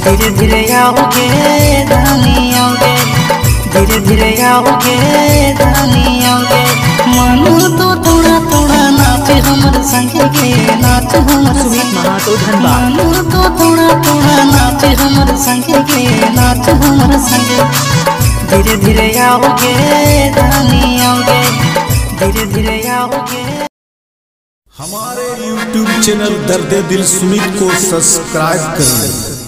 धीरे धीरे आओगे धानी आओगे, धीरे धीरे आओगे धानी आओगे। मन तो थोड़ा थोड़ा नाचे हमर संगे गे, नाच हमर सुमित महातो धनबाद। मन तो थोड़ा थोड़ा नाचे हमर संगे गे, नाच हमर संगे। धीरे धीरे आओगे धानी आओगे, धीरे धीरे आओगे। हमारे YouTube चैनल दर्द दिल सुमित को सब्सक्राइब करें।